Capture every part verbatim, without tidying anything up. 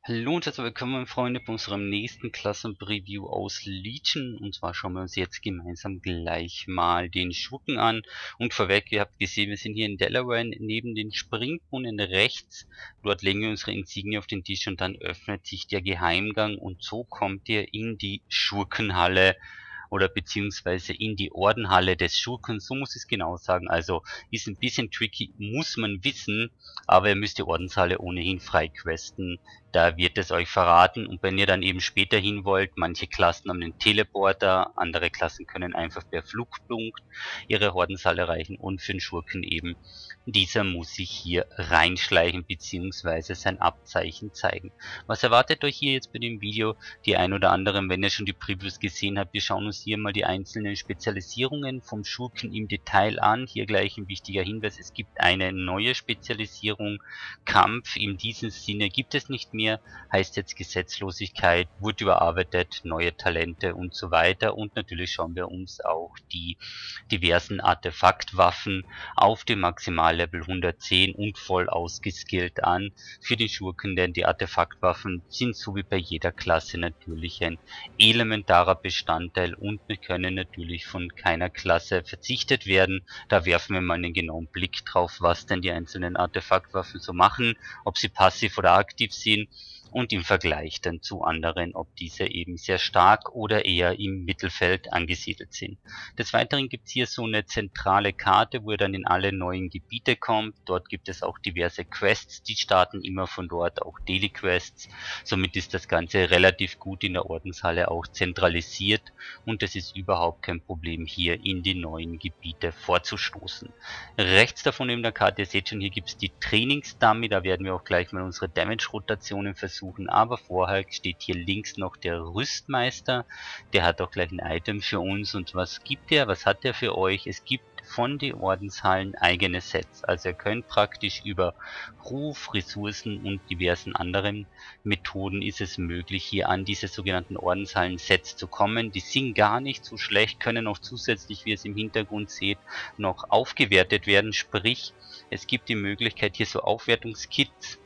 Hallo und herzlich willkommen, Freunde, bei unserem nächsten Klassenpreview aus Legion. Und zwar schauen wir uns jetzt gemeinsam gleich mal den Schurken an. Und vorweg, ihr habt gesehen, wir sind hier in Delaware neben den Springbrunnen rechts. Dort legen wir unsere Insigne auf den Tisch und dann öffnet sich der Geheimgang. Und so kommt ihr in die Schurkenhalle oder beziehungsweise in die Ordenhalle des Schurken, so muss ich es genau sagen. Also ist ein bisschen tricky, muss man wissen, aber ihr müsst die Ordenshalle ohnehin freiquesten. Da wird es euch verraten, und wenn ihr dann eben später hin wollt, manche Klassen haben einen Teleporter, andere Klassen können einfach per Flugpunkt ihre Ordenshalle erreichen, und für den Schurken eben, dieser muss sich hier reinschleichen bzw. sein Abzeichen zeigen. Was erwartet euch hier jetzt bei dem Video? Die ein oder anderen, wenn ihr schon die Previews gesehen habt, wir schauen uns hier mal die einzelnen Spezialisierungen vom Schurken im Detail an. Hier gleich ein wichtiger Hinweis: Es gibt eine neue Spezialisierung, Kampf. In diesem Sinne gibt es nicht mehr, heißt jetzt Gesetzlosigkeit, wurde überarbeitet, neue Talente und so weiter. Und natürlich schauen wir uns auch die diversen Artefaktwaffen auf dem Maximallevel hundertzehn und voll ausgeskillt an. Für den Schurken, denn die Artefaktwaffen sind so wie bei jeder Klasse natürlich ein elementarer Bestandteil und können natürlich von keiner Klasse verzichtet werden. Da werfen wir mal einen genauen Blick drauf, was denn die einzelnen Artefaktwaffen so machen, ob sie passiv oder aktiv sind, und im Vergleich dann zu anderen, ob diese eben sehr stark oder eher im Mittelfeld angesiedelt sind. Des Weiteren gibt es hier so eine zentrale Karte, wo ihr dann in alle neuen Gebiete kommt. Dort gibt es auch diverse Quests, die starten immer von dort, auch Daily Quests. Somit ist das Ganze relativ gut in der Ordenshalle auch zentralisiert, und es ist überhaupt kein Problem, hier in die neuen Gebiete vorzustoßen. Rechts davon neben der Karte, ihr seht schon, hier gibt es die Trainingsdummy, da werden wir auch gleich mal unsere Damage-Rotationen versuchen, aber vorher steht hier links noch der Rüstmeister, der hat auch gleich ein Item für uns. Und was gibt er, was hat er für euch? Es gibt von den Ordenshallen eigene Sets, also ihr könnt praktisch über Ruf, Ressourcen und diversen anderen Methoden ist es möglich, hier an diese sogenannten Ordenshallen-Sets zu kommen. Die sind gar nicht so schlecht, können auch zusätzlich, wie ihr es im Hintergrund seht, noch aufgewertet werden, sprich es gibt die Möglichkeit, hier so Aufwertungskits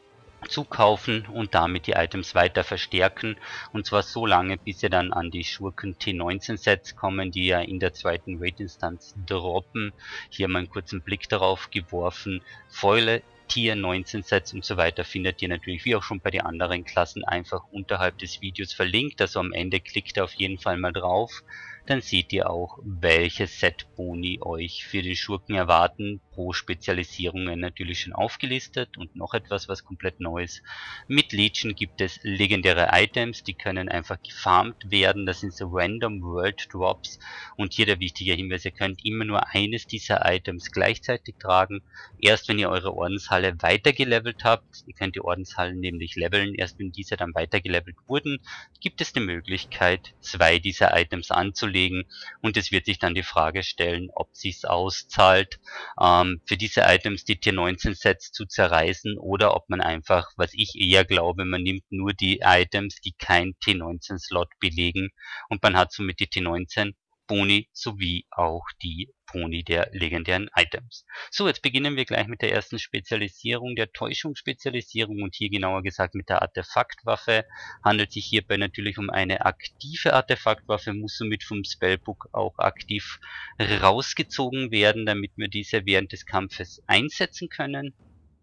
zu kaufen und damit die Items weiter verstärken, und zwar so lange, bis ihr dann an die Schurken T neunzehn Sets kommen, die ja in der zweiten Raid-Instanz droppen. Hier mal einen kurzen Blick darauf geworfen. Fäule Tier neunzehn Sets und so weiter findet ihr natürlich, wie auch schon bei den anderen Klassen, einfach unterhalb des Videos verlinkt. Also am Ende klickt ihr auf jeden Fall mal drauf. Dann seht ihr auch, welche Set-Boni euch für den Schurken erwarten, pro Spezialisierungen natürlich schon aufgelistet. Und noch etwas, was komplett Neues: Mit Legion gibt es legendäre Items, die können einfach gefarmt werden. Das sind so Random World Drops, und hier der wichtige Hinweis: Ihr könnt immer nur eines dieser Items gleichzeitig tragen. Erst wenn ihr eure Ordenshalle weitergelevelt habt, ihr könnt die Ordenshallen nämlich leveln, erst wenn diese dann weitergelevelt wurden, gibt es die Möglichkeit, zwei dieser Items anzulegen, und es wird sich dann die Frage stellen, ob sich's auszahlt, ähm, für diese Items die Tier neunzehn Sets zu zerreißen, oder ob man einfach, was ich eher glaube, man nimmt nur die Items, die kein T neunzehn Slot belegen, und man hat somit die T neunzehn Boni sowie auch die Boni der legendären Items. So, jetzt beginnen wir gleich mit der ersten Spezialisierung, der Täuschungsspezialisierung, und hier genauer gesagt mit der Artefaktwaffe. Handelt sich hierbei natürlich um eine aktive Artefaktwaffe, muss somit vom Spellbook auch aktiv rausgezogen werden, damit wir diese während des Kampfes einsetzen können.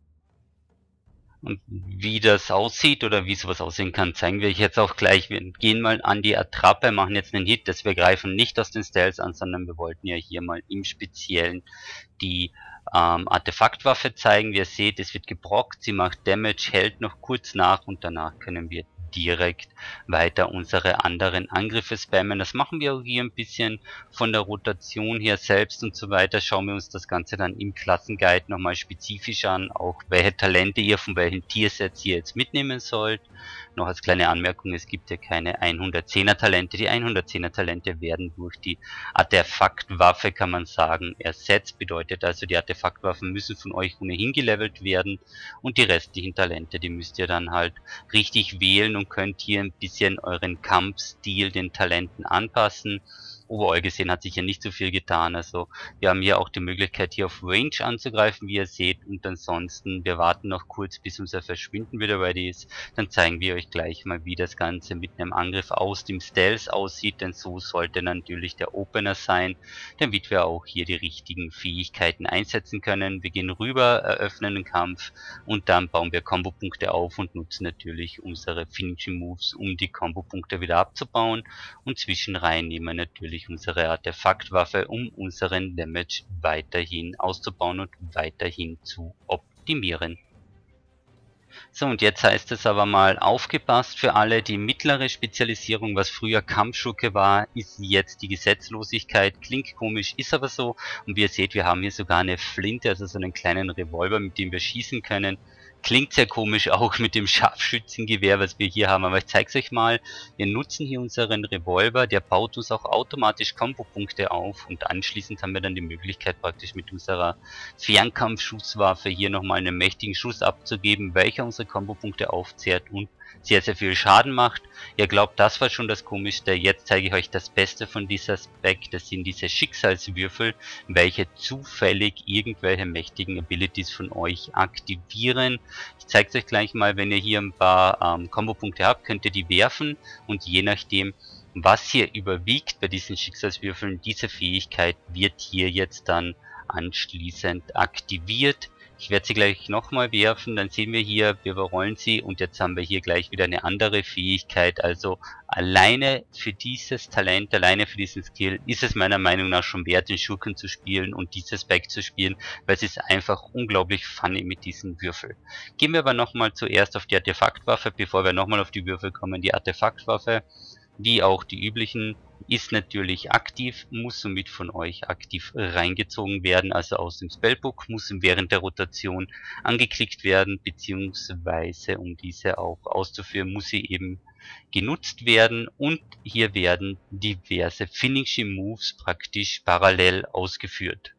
Und wie das aussieht oder wie sowas aussehen kann, zeigen wir euch jetzt auch gleich. Wir gehen mal an die Attrappe, machen jetzt einen Hit, dass wir greifen nicht aus den Styles an, sondern wir wollten ja hier mal im Speziellen die ähm, Artefaktwaffe zeigen. Wie ihr seht, es wird gebrockt, sie macht Damage, hält noch kurz nach, und danach können wir direkt weiter unsere anderen Angriffe spammen. Das machen wir auch hier ein bisschen von der Rotation her selbst und so weiter. Schauen wir uns das Ganze dann im Klassenguide nochmal spezifisch an, auch welche Talente ihr von welchen Tiersets ihr jetzt mitnehmen sollt. Noch als kleine Anmerkung: Es gibt ja keine hundertzehner Talente. Die hundertzehner Talente werden durch die Artefaktwaffe, kann man sagen, ersetzt. Bedeutet also, die Artefaktwaffen müssen von euch ohnehin gelevelt werden, und die restlichen Talente, die müsst ihr dann halt richtig wählen und könnt hier ein bisschen euren Kampfstil den Talenten anpassen. overall gesehen hat sich hier nicht so viel getan. Also wir haben hier auch die Möglichkeit, hier auf Range anzugreifen, wie ihr seht. Und ansonsten, wir warten noch kurz, bis unser Verschwinden wieder ready ist. Dann zeigen wir euch gleich mal, wie das Ganze mit einem Angriff aus dem Stealth aussieht. Denn so sollte natürlich der Opener sein, damit wir auch hier die richtigen Fähigkeiten einsetzen können. Wir gehen rüber, eröffnen den Kampf und dann bauen wir Kombopunkte auf und nutzen natürlich unsere Finishing Moves, um die Kombopunkte wieder abzubauen. Und zwischenrein nehmen wir natürlich unsere Artefaktwaffe, um unseren Damage weiterhin auszubauen und weiterhin zu optimieren. So, und jetzt heißt es aber mal aufgepasst für alle, die mittlere Spezialisierung, was früher Kampfschurke war, ist jetzt die Gesetzlosigkeit. Klingt komisch, ist aber so. Und wie ihr seht, wir haben hier sogar eine Flinte, also so einen kleinen Revolver, mit dem wir schießen können. Klingt sehr komisch, auch mit dem Scharfschützengewehr, was wir hier haben, aber ich zeige es euch mal. Wir nutzen hier unseren Revolver, der baut uns auch automatisch Kombopunkte auf und anschließend haben wir dann die Möglichkeit praktisch mit unserer Fernkampfschusswaffe hier nochmal einen mächtigen Schuss abzugeben, welcher unsere Kombopunkte aufzehrt und sehr, sehr viel Schaden macht. Ihr glaubt, das war schon das Komischste. Jetzt zeige ich euch das Beste von dieser Spec. Das sind diese Schicksalswürfel, welche zufällig irgendwelche mächtigen Abilities von euch aktivieren. Ich zeige es euch gleich mal, wenn ihr hier ein paar ähm, Kombopunkte habt, könnt ihr die werfen und je nachdem, was hier überwiegt bei diesen Schicksalswürfeln, diese Fähigkeit wird hier jetzt dann anschließend aktiviert. Ich werde sie gleich nochmal werfen, dann sehen wir hier, wir überrollen sie und jetzt haben wir hier gleich wieder eine andere Fähigkeit. Also alleine für dieses Talent, alleine für diesen Skill ist es meiner Meinung nach schon wert, den Schurken zu spielen und dieses Spec zu spielen, weil es ist einfach unglaublich funny mit diesen Würfel. Gehen wir aber nochmal zuerst auf die Artefaktwaffe, bevor wir nochmal auf die Würfel kommen. Die Artefaktwaffe, wie auch die üblichen, ist natürlich aktiv, muss somit von euch aktiv reingezogen werden, also aus dem Spellbook, muss während der Rotation angeklickt werden, beziehungsweise um diese auch auszuführen, muss sie eben genutzt werden und hier werden diverse Finishing Moves praktisch parallel ausgeführt.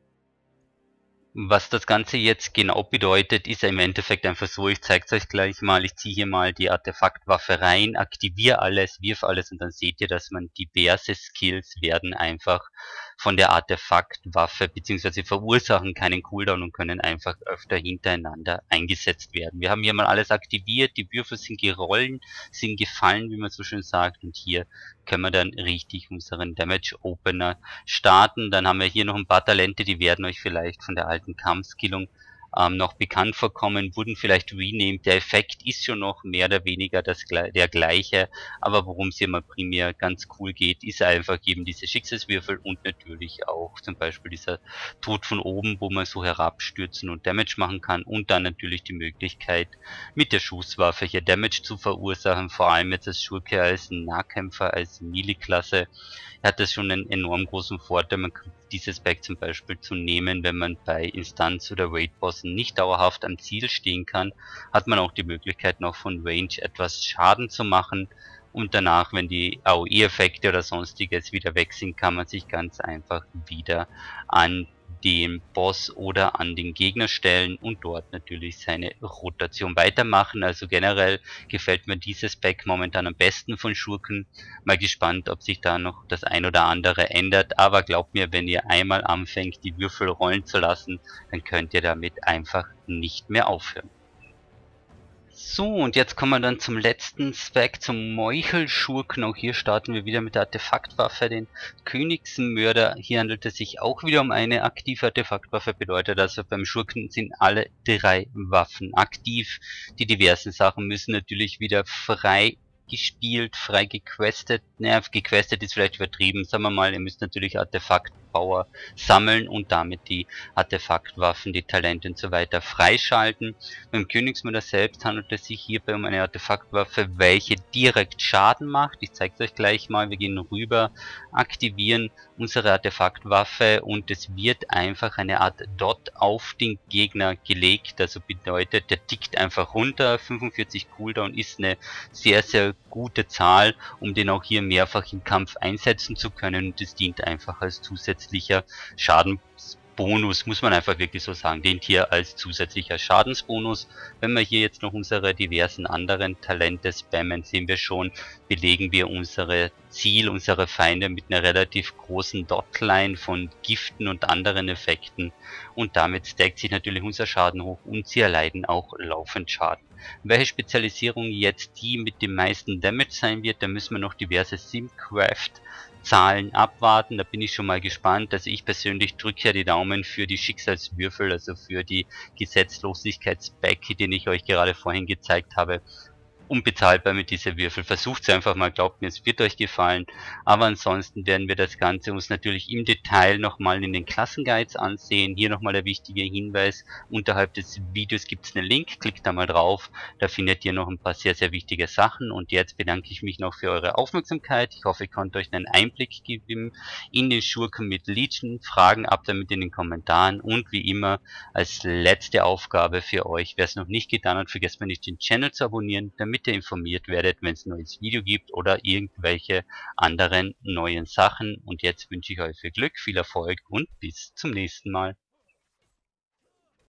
Was das Ganze jetzt genau bedeutet, ist im Endeffekt einfach so, ich zeige es euch gleich mal, ich ziehe hier mal die Artefaktwaffe rein, aktiviere alles, wirf alles und dann seht ihr, dass man diverse Skills werden einfach von der Artefaktwaffe bzw. verursachen keinen Cooldown und können einfach öfter hintereinander eingesetzt werden. Wir haben hier mal alles aktiviert, die Würfel sind gerollt, sind gefallen, wie man so schön sagt und hier können wir dann richtig unseren Damage Opener starten. Dann haben wir hier noch ein paar Talente, die werden euch vielleicht von der alten Kampfskillung ähm, noch bekannt vorkommen, wurden vielleicht renamed. Der Effekt ist schon noch mehr oder weniger das, der gleiche, aber worum es hier mal primär ganz cool geht, ist einfach eben diese Schicksalswürfel und natürlich auch zum Beispiel dieser Tod von oben, wo man so herabstürzen und Damage machen kann und dann natürlich die Möglichkeit mit der Schusswaffe hier Damage zu verursachen, vor allem jetzt als Schurke, als Nahkämpfer, als Melee-Klasse hat das schon einen enorm großen Vorteil. Man kann dieses Pack zum Beispiel zu nehmen, wenn man bei Instanz- oder Raid-Bossen nicht dauerhaft am Ziel stehen kann, hat man auch die Möglichkeit noch von Range etwas Schaden zu machen und danach, wenn die A O E-Effekte oder sonstiges wieder weg sind, kann man sich ganz einfach wieder an den Boss oder an den Gegner stellen und dort natürlich seine Rotation weitermachen. Also generell gefällt mir dieses Pack momentan am besten von Schurken. Mal gespannt, ob sich da noch das ein oder andere ändert, aber glaubt mir, wenn ihr einmal anfängt, die Würfel rollen zu lassen, dann könnt ihr damit einfach nicht mehr aufhören. So, und jetzt kommen wir dann zum letzten Spec, zum Meuchelschurken. Auch hier starten wir wieder mit der Artefaktwaffe, den Königsmörder. Hier handelt es sich auch wieder um eine aktive Artefaktwaffe, bedeutet also beim Schurken sind alle drei Waffen aktiv. Die diversen Sachen müssen natürlich wieder frei gespielt, frei gequestet. Naja, gequestet ist vielleicht übertrieben. Sagen wir mal, ihr müsst natürlich Artefaktbauer sammeln und damit die Artefaktwaffen, die Talente und so weiter freischalten. Beim Königsmörder selbst handelt es sich hierbei um eine Artefaktwaffe, welche direkt Schaden macht. Ich zeige es euch gleich mal. Wir gehen rüber, aktivieren unsere Artefaktwaffe und es wird einfach eine Art Dot auf den Gegner gelegt. Also bedeutet, der tickt einfach runter. fünfundvierzig Cooldown ist eine sehr, sehr gute Zahl, um den auch hier mehrfach im Kampf einsetzen zu können und es dient einfach als zusätzlicher Schaden Bonus, muss man einfach wirklich so sagen, den hier als zusätzlicher Schadensbonus. Wenn wir hier jetzt noch unsere diversen anderen Talente spammen, sehen wir schon, belegen wir unsere Ziel, unsere Feinde mit einer relativ großen Dotline von Giften und anderen Effekten, und damit stackt sich natürlich unser Schaden hoch und sie erleiden auch laufend Schaden. Welche Spezialisierung jetzt die mit dem meisten Damage sein wird, da müssen wir noch diverse Simcraft Zahlen abwarten, da bin ich schon mal gespannt. Also ich persönlich drücke ja die Daumen für die Schicksalswürfel, also für die Gesetzlosigkeitsbacke, den ich euch gerade vorhin gezeigt habe. Unbezahlbar mit dieser Würfel. Versucht es einfach mal, glaubt mir, es wird euch gefallen. Aber ansonsten werden wir das Ganze uns natürlich im Detail nochmal in den Klassenguides ansehen. Hier nochmal der wichtige Hinweis, unterhalb des Videos gibt es einen Link, klickt da mal drauf, da findet ihr noch ein paar sehr, sehr wichtige Sachen. Und jetzt bedanke ich mich noch für eure Aufmerksamkeit. Ich hoffe, ich konnte euch einen Einblick geben in den Schurken mit Legion. Fragen ab damit in den Kommentaren, und wie immer als letzte Aufgabe für euch, wer es noch nicht getan hat, vergesst mal nicht, den Channel zu abonnieren, damit ihr informiert werdet, wenn es ein neues Video gibt oder irgendwelche anderen neuen Sachen. Und jetzt wünsche ich euch viel Glück, viel Erfolg und bis zum nächsten Mal.